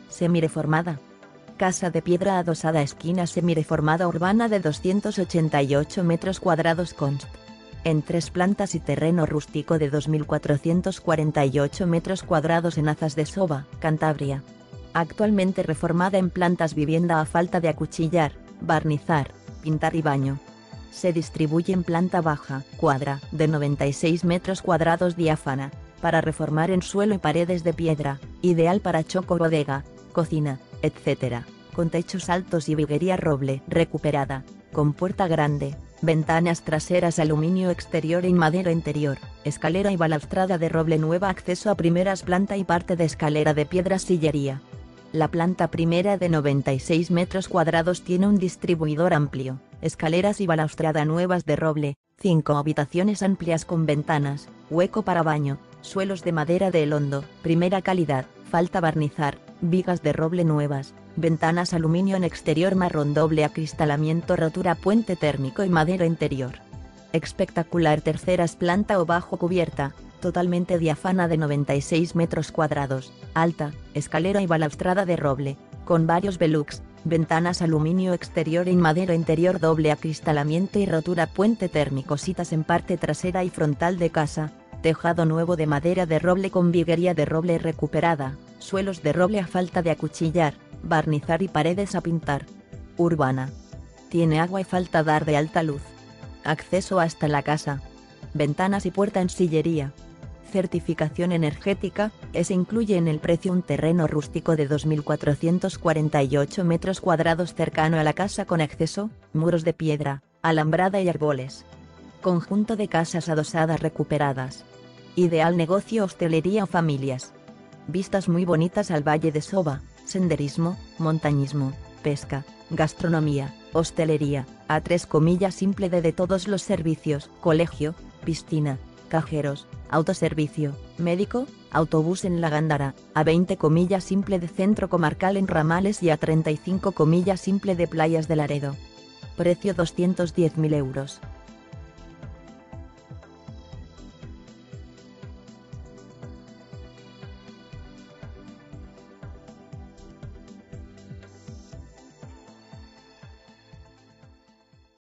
Semireformada. Casa de piedra adosada esquina semireformada urbana de 288 metros cuadrados const. En 3 plantas y terreno rústico de 2.448 metros cuadrados en Azas de Soba, Cantabria. Actualmente reformada en plantas vivienda a falta de acuchillar, barnizar, pintar y baño. Se distribuye en planta baja, cuadra, de 96 metros cuadrados diáfana, para reformar en suelo y paredes de piedra, ideal para choco bodega, cocina, etc. Con techos altos y viguería roble recuperada, con puerta grande, ventanas traseras aluminio exterior y madera interior, escalera y balaustrada de roble nueva, acceso a primeras planta y parte de escalera de piedra sillería. La planta primera de 96 metros cuadrados tiene un distribuidor amplio, escaleras y balaustrada nuevas de roble, 5 habitaciones amplias con ventanas, hueco para baño, suelos de madera de Elondo, primera calidad, falta barnizar, vigas de roble nuevas, ventanas aluminio en exterior marrón doble acristalamiento rotura puente térmico y madera interior. Espectacular terceras planta o bajo cubierta, totalmente diáfana de 96 metros cuadrados, alta, escalera y balaustrada de roble, con varios velux, ventanas aluminio exterior y madera interior doble acristalamiento y rotura puente térmico citas en parte trasera y frontal de casa, tejado nuevo de madera de roble con viguería de roble recuperada, suelos de roble a falta de acuchillar, barnizar y paredes a pintar. Urbana. Tiene agua y falta dar de alta luz. Acceso hasta la casa. Ventanas y puerta en sillería. Certificación energética, se incluye en el precio un terreno rústico de 2.448 metros cuadrados cercano a la casa con acceso, muros de piedra, alambrada y árboles. Conjunto de casas adosadas recuperadas. Ideal negocio hostelería o familias. Vistas muy bonitas al Valle de Soba, senderismo, montañismo, pesca, gastronomía, hostelería, A3 simple de todos los servicios, colegio, piscina, cajeros, autoservicio, médico, autobús en la Gándara, A20 simple de centro comarcal en Ramales y A35 simple de playas de Laredo. Precio 210.000 euros.